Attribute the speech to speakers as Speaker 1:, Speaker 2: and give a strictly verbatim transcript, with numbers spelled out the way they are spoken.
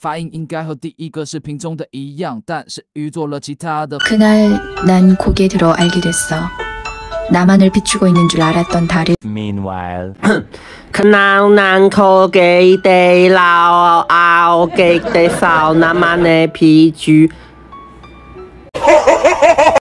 Speaker 1: 发音应该和第一个视频中的一样，但是玉做了其他的。
Speaker 2: 그날 난 고개 들어 알게 됐어. 나만을 비추고 있는 줄 알았던 달을.
Speaker 3: Meanwhile,
Speaker 4: 그날 난 고개 들어 알게 됐어. 나만을 비추고